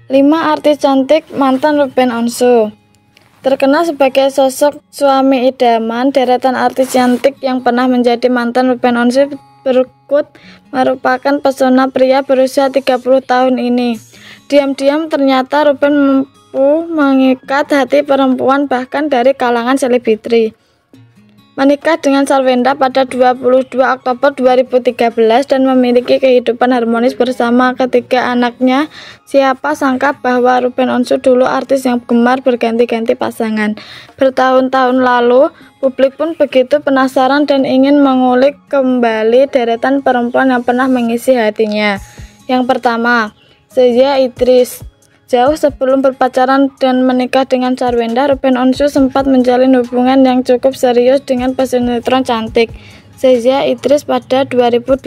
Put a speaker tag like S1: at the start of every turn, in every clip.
S1: 5 artis cantik mantan Ruben Onsu. Terkenal sebagai sosok suami idaman, deretan artis cantik yang pernah menjadi mantan Ruben Onsu berikut merupakan pesona pria berusia 30 tahun ini. Diam-diam ternyata Ruben mampu mengikat hati perempuan bahkan dari kalangan selebriti. Menikah dengan Sarwenda pada 22 Oktober 2013 dan memiliki kehidupan harmonis bersama ketiga anaknya. Siapa sangka bahwa Ruben Onsu dulu artis yang gemar berganti-ganti pasangan. Bertahun-tahun lalu, publik pun begitu penasaran dan ingin mengulik kembali deretan perempuan yang pernah mengisi hatinya. Yang pertama, Zezia Idris. Jauh sebelum berpacaran dan menikah dengan Sarwenda, Ruben Onsu sempat menjalin hubungan yang cukup serius dengan pesinetron cantik Zezia Idris pada 2008.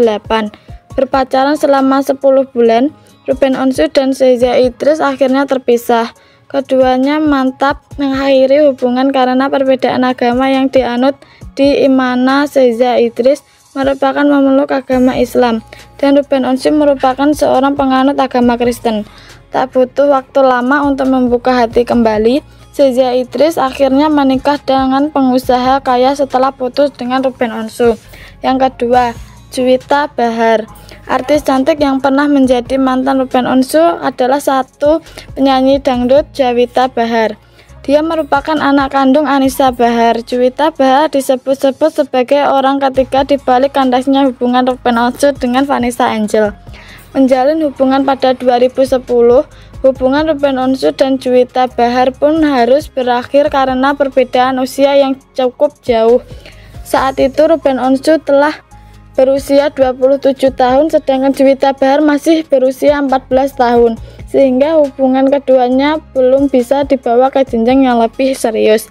S1: Berpacaran selama 10 bulan, Ruben Onsu dan Zezia Idris akhirnya terpisah. Keduanya mantap mengakhiri hubungan karena perbedaan agama yang dianut, di mana Zezia Idris merupakan memeluk agama Islam dan Ruben Onsu merupakan seorang penganut agama Kristen. Tak butuh waktu lama untuk membuka hati kembali, Zezia Idris akhirnya menikah dengan pengusaha kaya setelah putus dengan Ruben Onsu. Yang kedua, Juwita Bahar. Artis cantik yang pernah menjadi mantan Ruben Onsu adalah satu penyanyi dangdut, Juwita Bahar. Dia merupakan anak kandung Anissa Bahar. Juwita Bahar disebut-sebut sebagai orang ketiga di balik kandasnya hubungan Ruben Onsu dengan Vanessa Angel. Menjalin hubungan pada 2010, hubungan Ruben Onsu dan Juwita Bahar pun harus berakhir karena perbedaan usia yang cukup jauh. Saat itu Ruben Onsu telah berusia 27 tahun sedangkan Juwita Bahar masih berusia 14 tahun, sehingga hubungan keduanya belum bisa dibawa ke jenjang yang lebih serius.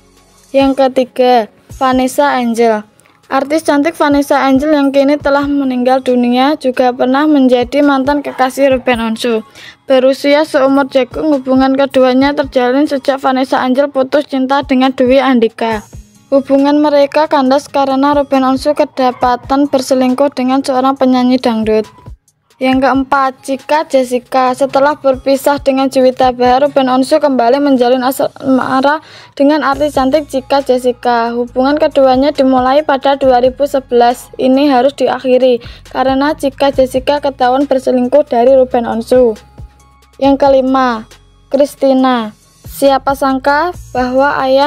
S1: Yang ketiga, Vanessa Angel. Artis cantik Vanessa Angel yang kini telah meninggal dunia juga pernah menjadi mantan kekasih Ruben Onsu. Berusia seumur jagung, hubungan keduanya terjalin sejak Vanessa Angel putus cinta dengan Dwi Andika. Hubungan mereka kandas karena Ruben Onsu kedapatan berselingkuh dengan seorang penyanyi dangdut. Yang keempat, Cika Jessica. Setelah berpisah dengan Juwita Bahar, Ruben Onsu kembali menjalin asmara dengan artis cantik Cika Jessica. Hubungan keduanya dimulai pada 2011. Ini harus diakhiri karena Cika Jessica ketahuan berselingkuh dari Ruben Onsu. Yang kelima, Christina. Siapa sangka bahwa ayah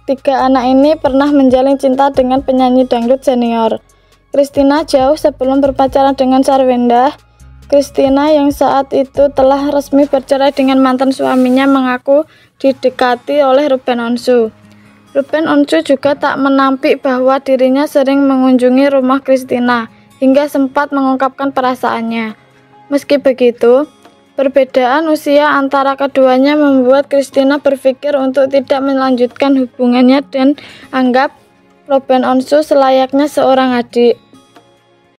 S1: 3 anak ini pernah menjalin cinta dengan penyanyi dangdut senior. Christina jauh sebelum berpacaran dengan Sarwenda. Christina yang saat itu telah resmi bercerai dengan mantan suaminya mengaku didekati oleh Ruben Onsu. Ruben Onsu juga tak menampik bahwa dirinya sering mengunjungi rumah Christina hingga sempat mengungkapkan perasaannya. Meski begitu, perbedaan usia antara keduanya membuat Christina berpikir untuk tidak melanjutkan hubungannya dan anggap Ruben Onsu selayaknya seorang adik.